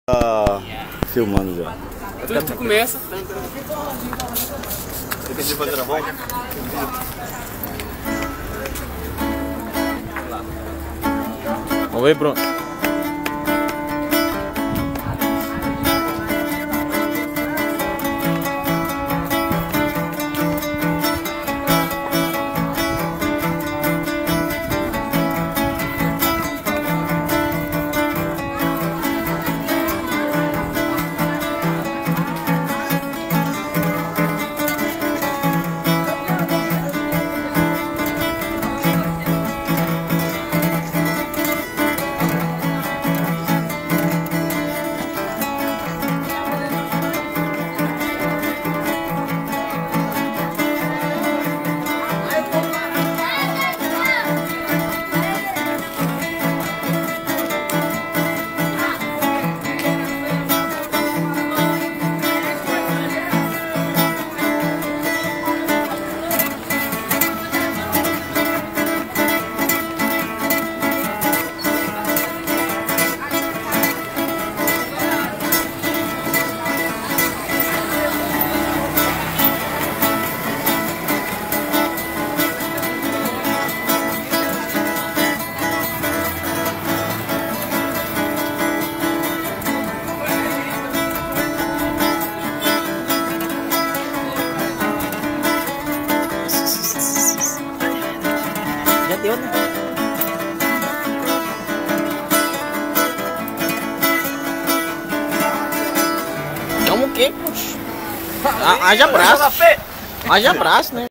Tá filmando já. Tu começa. Você quer fazer a volta? Vamos ver, Bruno. Já deu, né? Toma o quê, poxa? Haja abraço. Haja abraço, né?